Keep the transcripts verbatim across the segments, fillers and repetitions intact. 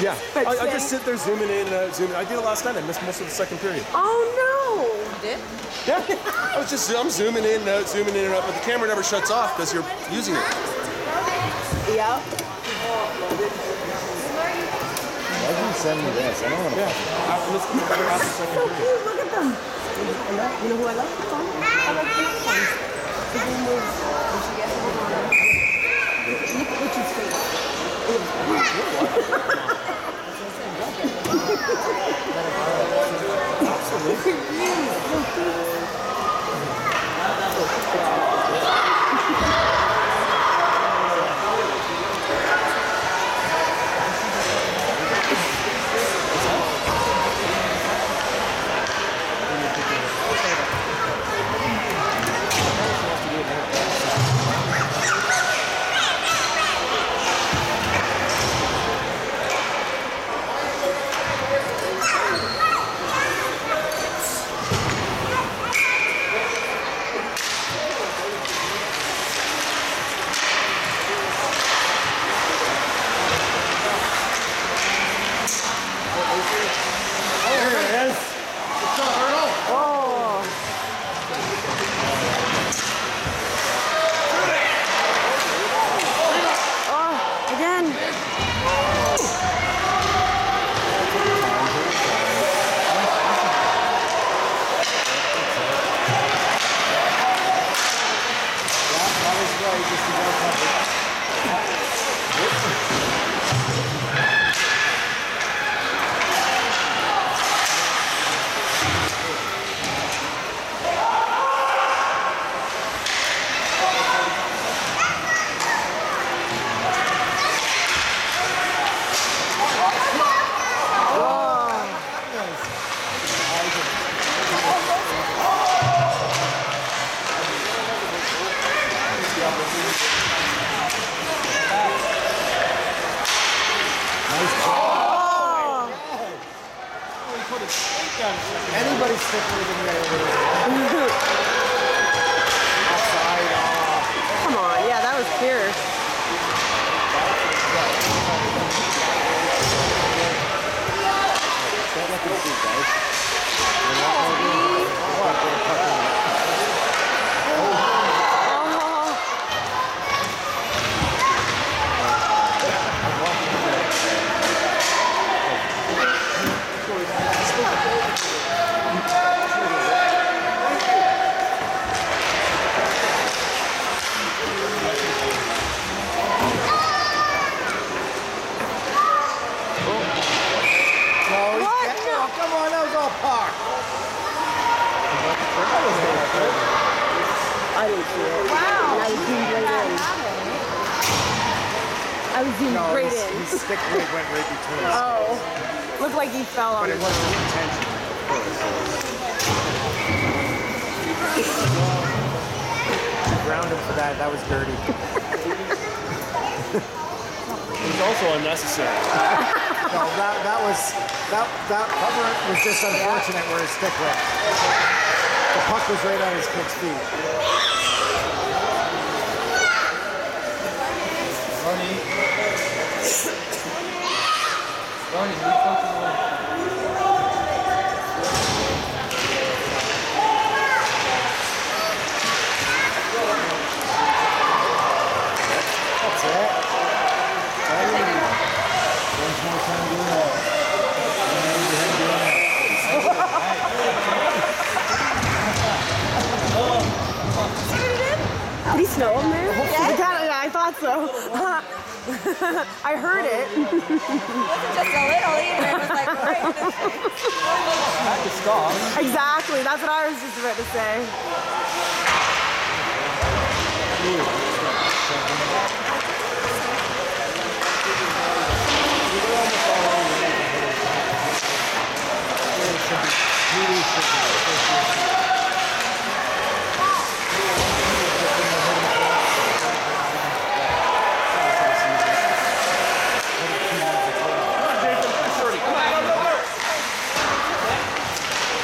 Yeah, I, I just sit there zooming in and out, zooming. I did it last night. I missed most of the second period. Oh no! You did? Yeah, I was just I'm zooming in and out, zooming in and out, but the camera never shuts off because you're using it. Yep. Why did you send me this? I don't want to. Yeah, after this, after the second So period. cute, look at them. I love, you know who I love? Fun. I love big ones. His name was, did she get him on? Look at Richard's face. Anybody stick with him there? Outside. Come on, yeah, that was fierce. I didn't see it. Wow. And I was zoomed right in. I was zoomed No, right his, in. his stick went right between us. Oh. Looked like he fell on But it it. wasn't intentional. Ground him for that. That was dirty. It was also unnecessary. No, that that was that that cover was just unfortunate where his stick went. The puck was right on his kid's feet. Ronnie. Ronnie, leave something alone. That's it. One more time doing that. Did he snow him there? Yeah. yeah, I thought so. I heard it. It wasn't just a little either. It was like right in his face. Had to stop. Exactly. That's what I was just about to say.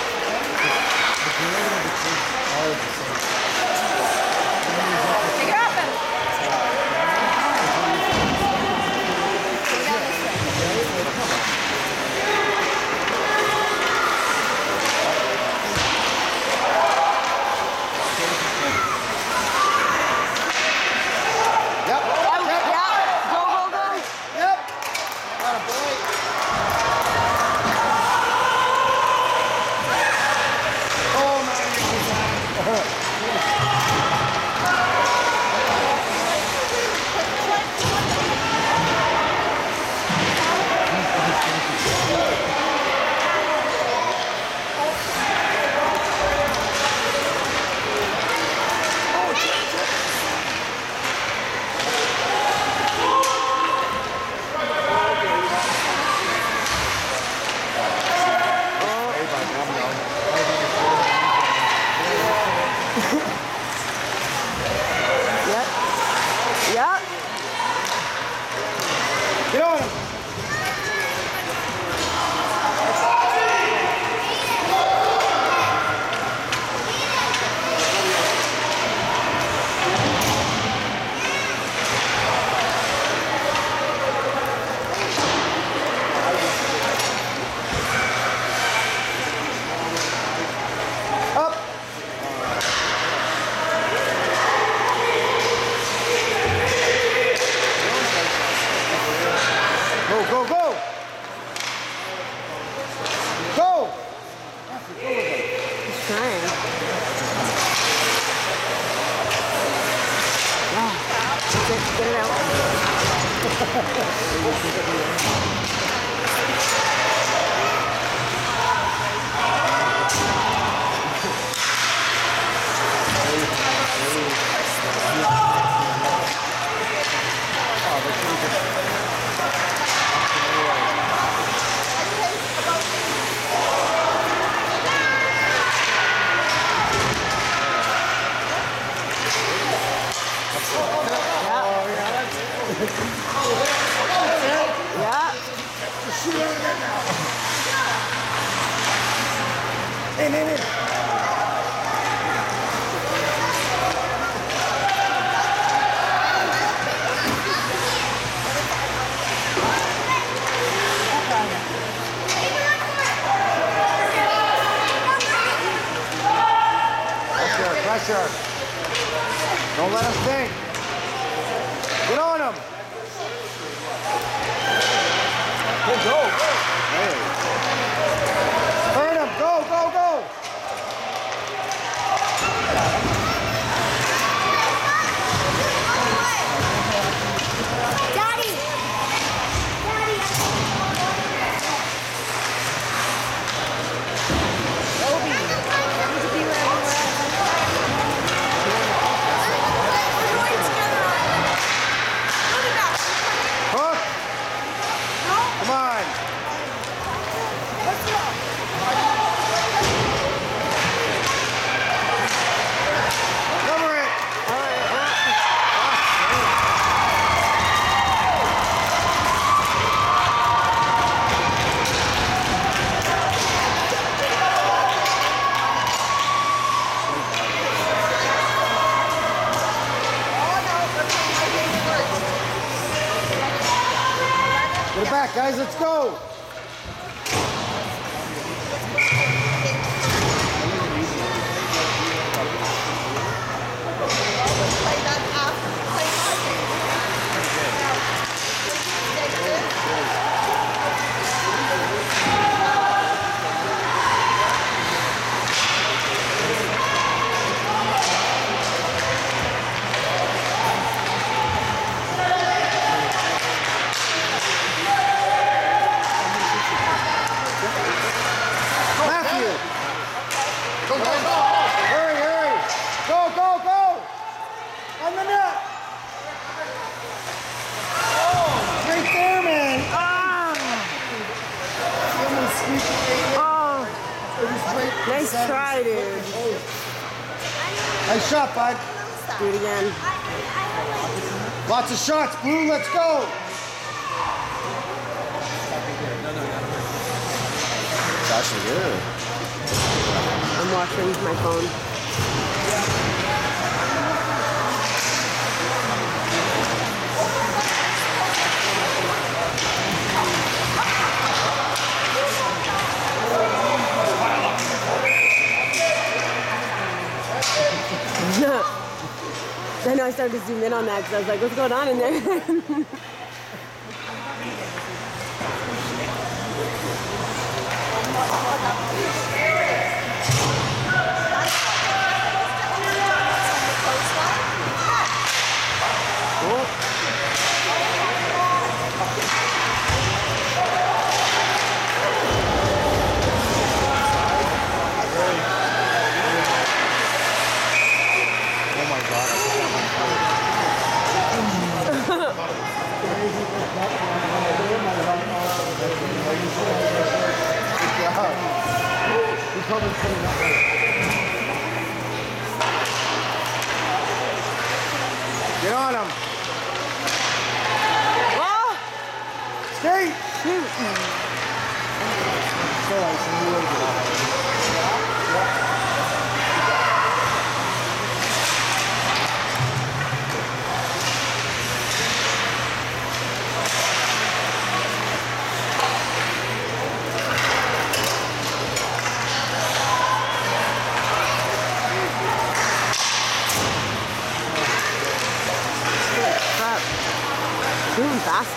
Pick it up. Yep. Yep. Get on him. Up. Go, go, go! Go! He's trying. Yeah. That's it. Get it out. Yeah. In, in, in. Pressure, pressure. Don't let him think. Get on him. Good go. Hey. Burn him. Go, go, go. Daddy! Daddy! Hook. Come on. Cover it. Get it back, guys. Let's go. Matthew. Hurry, hurry. Go, go, go. On the net. Right there, man. Ah. Oh. Nice try, dude. Nice shot, bud. Do it again. Lots of shots, Blue. Let's go. It's actually good. I'm watching my phone. I know I started to zoom in on that because I was like, what's going on in there?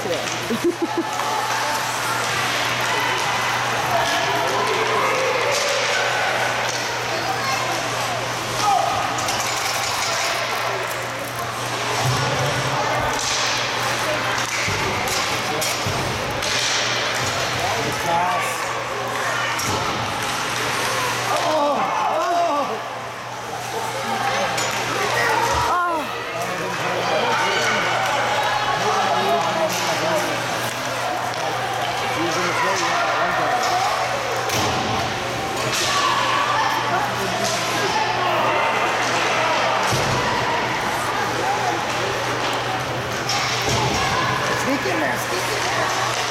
Sneak in there, sneak in there.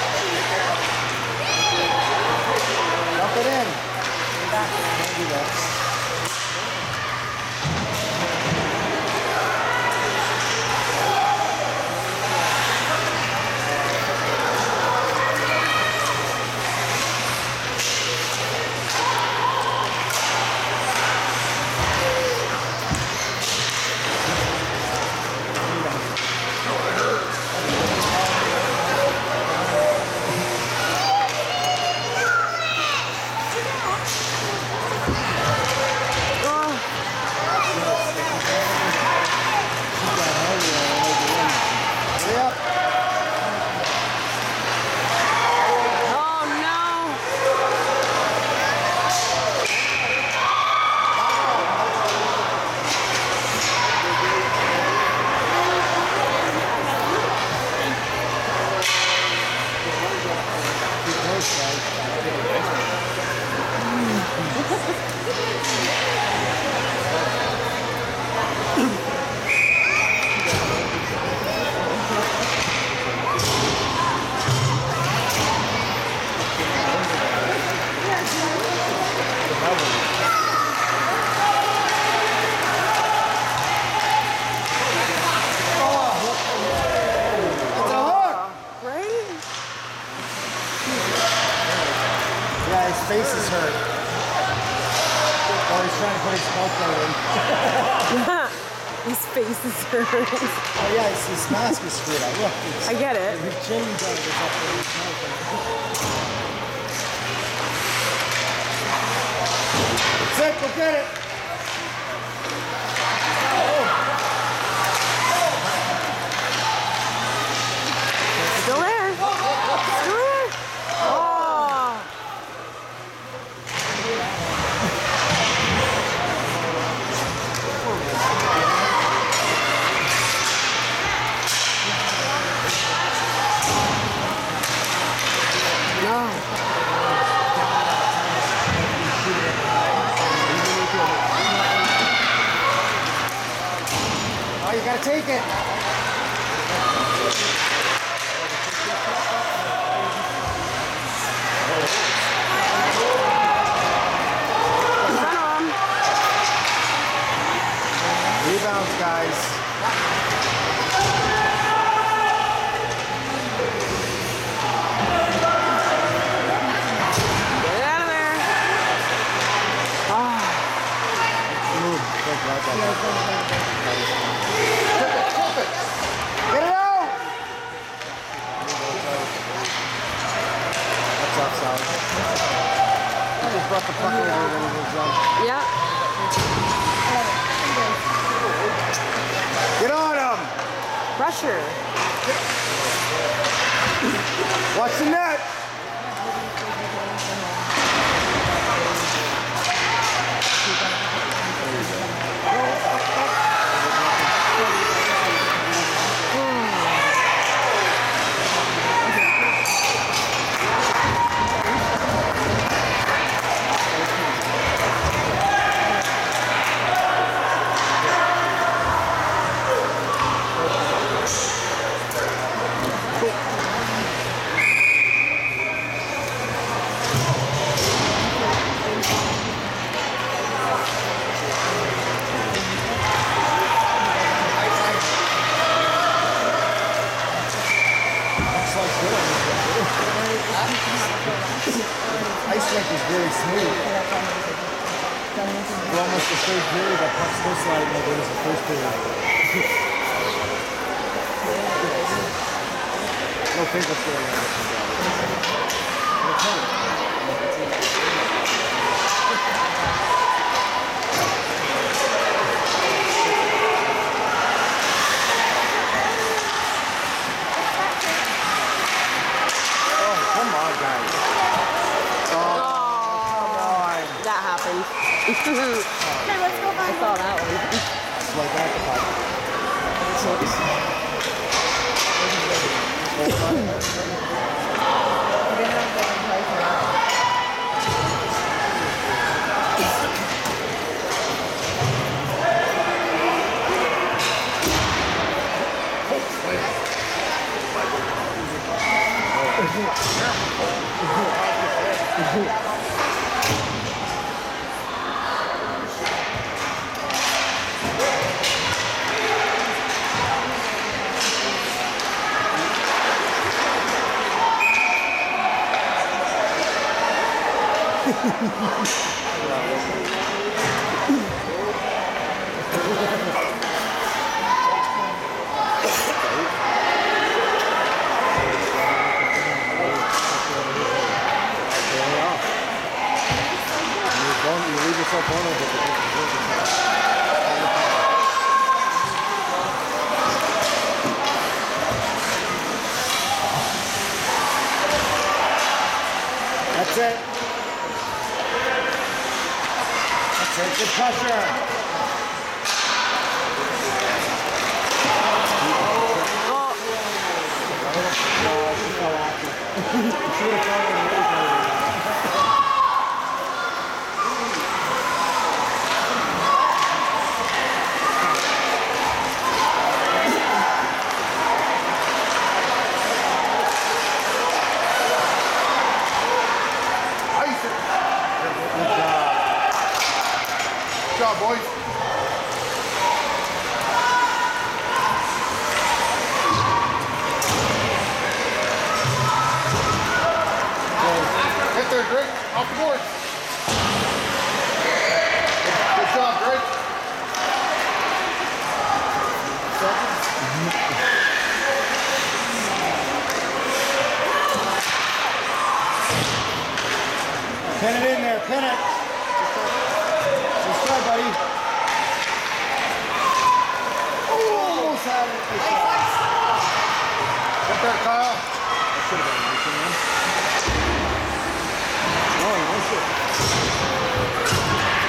Dump it in. Don't do that. His face is hurt. Or he's trying to put his smoke in. His face is hurt. Oh yeah, his, his mask is screwed up. Look, I get it. His chin does is up there. He's smoking. That's it, go get it. Still there. Still there. Oh. No. Oh, you gotta take it. Rebounds, guys. Get out of there. Ah. Move. Get it out! What's up, Sally? I just brought the puck over when he was done. Yeah. Get on him! Pressure. Watch the net! Ice rink is very smooth. We're almost the third period. That puck's still sliding like it was the first period. Go think what's going Oh, come on, guys. Oh, come on. That happened. Okay, let's go I find saw that one. It's like that the puck. You leave yourself vulnerable. That's it. That's it. Good pressure. Oh, No, she fell after. She would have thrown it away. Good job, boys. Get there, Drake. Off the board. Good job, Drake. Pin it in there. Pin it. Just try, buddy. Oh, almost had it. Get there, Kyle. That should have been a nice one, man. Oh, nice one.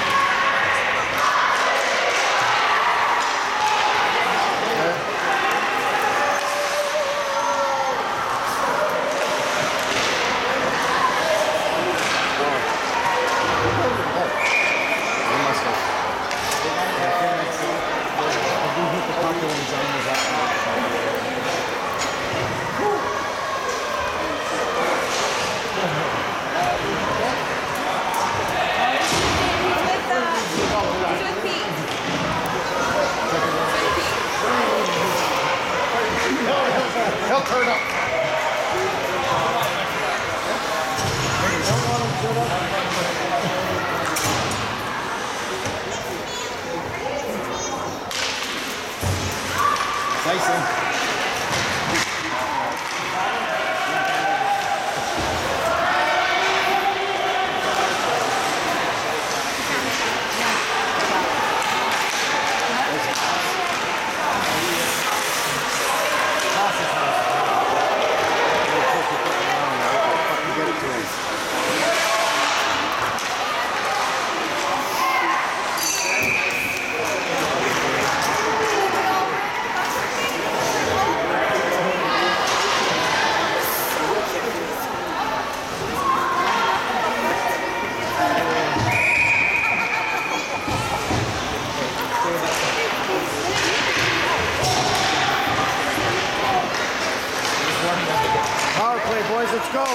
He'll turn up. Tyson. Power play, boys, let's go.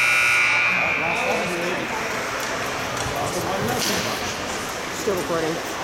still recording.